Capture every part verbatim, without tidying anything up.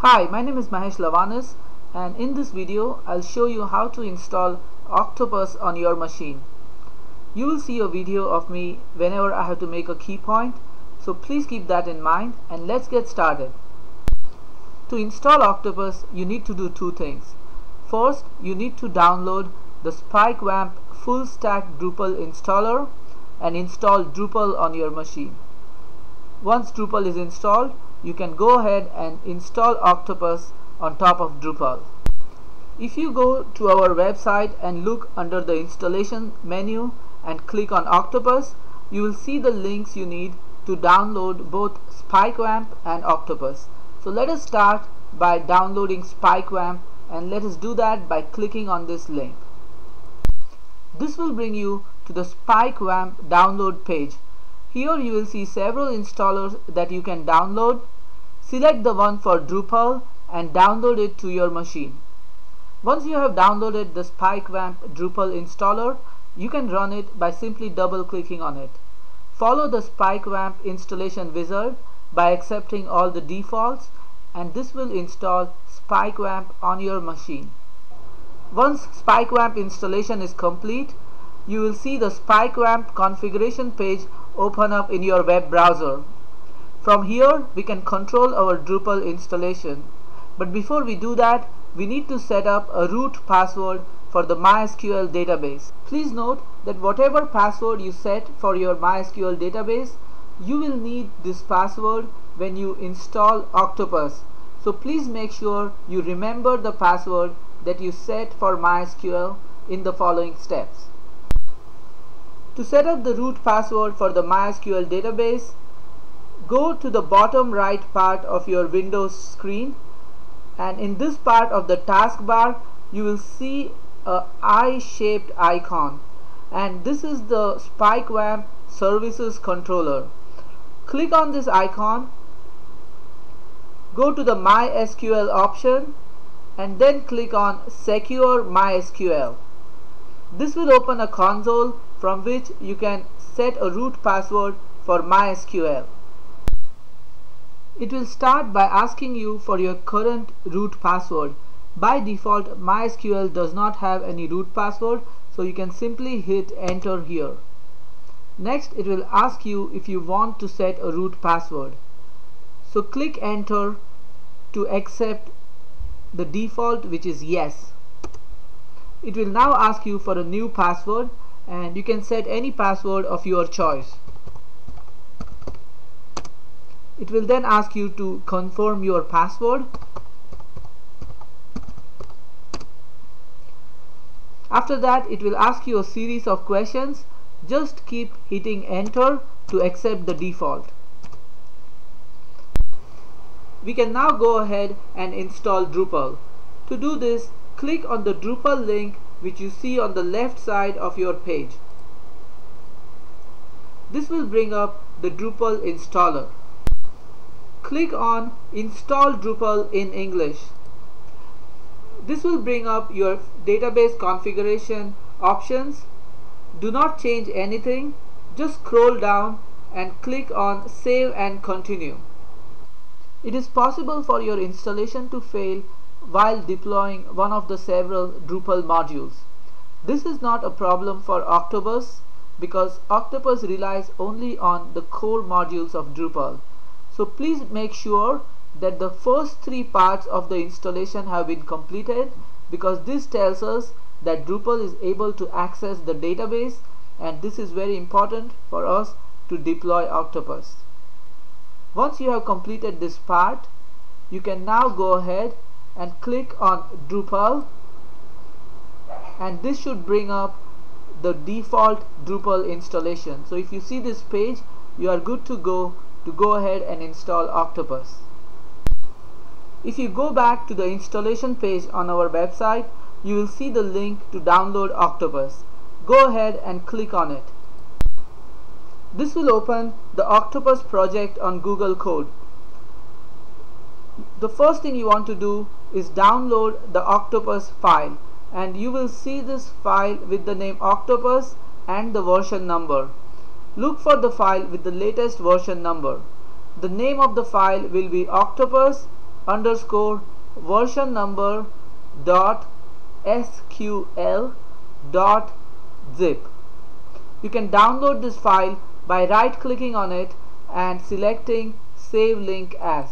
Hi, my name is Mahesh Lavanis, and in this video I'll show you how to install Octopus on your machine. You will see a video of me whenever I have to make a key point, so please keep that in mind and let's get started. To install Octopus, you need to do two things. First, you need to download the SpikeVamp full stack Drupal installer and install Drupal on your machine. Once Drupal is installed, you can go ahead and install Octopus on top of Drupal. If you go to our website and look under the installation menu and click on Octopus, you will see the links you need to download both SpikeVamp and Octopus. So let us start by downloading SpikeVamp, and let us do that by clicking on this link. This will bring you to the SpikeVamp download page. Here you will see several installers that you can download. Select the one for Drupal and download it to your machine. Once you have downloaded the SpikeVamp Drupal installer, you can run it by simply double clicking on it. Follow the SpikeVamp installation wizard by accepting all the defaults, and this will install SpikeVamp on your machine. Once SpikeVamp installation is complete, you will see the SpikeVamp configuration page open up in your web browser. From here we can control our Drupal installation, but before we do that, we need to set up a root password for the MySQL database. Please note that whatever password you set for your MySQL database, you will need this password when you install Octopus. So please make sure you remember the password that you set for MySQL in the following steps. To set up the root password for the MySQL database, go to the bottom right part of your Windows screen, and in this part of the taskbar you will see a eye-shaped icon, and this is the SpikeVamp Services Controller. Click on this icon, go to the MySQL option, and then click on Secure MySQL. This will open a console from which you can set a root password for MySQL. It will start by asking you for your current root password. By default, MySQL does not have any root password, so you can simply hit enter here. Next, it will ask you if you want to set a root password. So click enter to accept the default, which is yes. It will now ask you for a new password, and you can set any password of your choice. It will then ask you to confirm your password. After that, it will ask you a series of questions. Just keep hitting enter to accept the default. We can now go ahead and install Drupal. To do this, click on the Drupal link which you see on the left side of your page. This will bring up the Drupal installer. Click on Install Drupal in English. This will bring up your database configuration options. Do not change anything, just scroll down and click on Save and Continue. It is possible for your installation to fail while deploying one of the several Drupal modules. This is not a problem for Octopus because Octopus relies only on the core modules of Drupal. So please make sure that the first three parts of the installation have been completed, because this tells us that Drupal is able to access the database, and this is very important for us to deploy Octopus. Once you have completed this part, you can now go ahead and click on Drupal, and this should bring up the default Drupal installation. So if you see this page, you are good to go to go ahead and install Octopus. If you go back to the installation page on our website, you will see the link to download Octopus. Go ahead and click on it. This will open the Octopus project on Google Code. The first thing you want to do is download the Octopus file, and you will see this file with the name Octopus and the version number. Look for the file with the latest version number. The name of the file will be octopus underscore version number dot sql dot zip. You can download this file by right clicking on it and selecting save link as.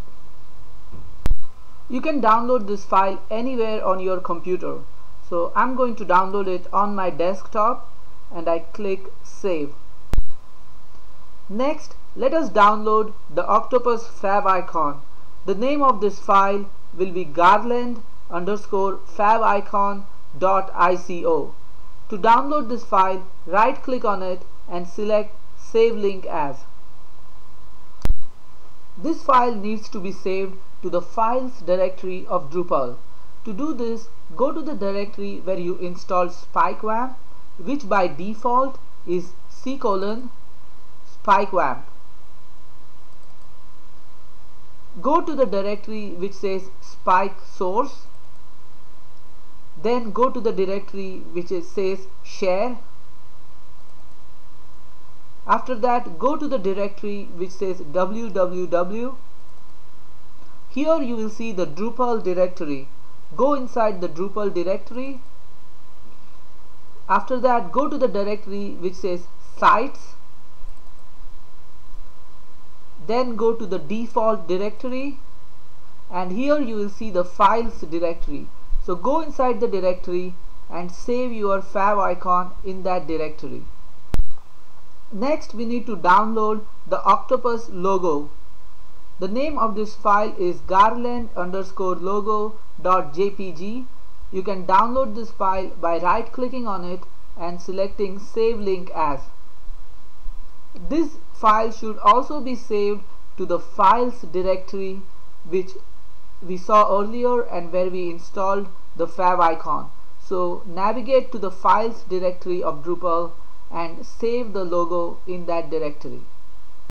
You can download this file anywhere on your computer. So I'm going to download it on my desktop and I click save. Next, let us download the octopus favicon. The name of this file will be garland underscore favicon dot ico. To download this file, right click on it and select save link as. This file needs to be saved to the files directory of Drupal. To do this, go to the directory where you installed SpikeVamp, which by default is C colon SpikeVamp. Go to the directory which says Spike Source. Then go to the directory which is, says Share. After that, go to the directory which says www. Here you will see the Drupal directory. Go inside the Drupal directory. After that, go to the directory which says Sites. Then go to the default directory, and here you will see the files directory. So go inside the directory and save your favicon in that directory. Next, we need to download the octopus logo. The name of this file is garland underscore logo dot jpg. You can download this file by right clicking on it and selecting save link as. This file should also be saved to the files directory which we saw earlier and where we installed the favicon. So navigate to the files directory of Drupal and save the logo in that directory.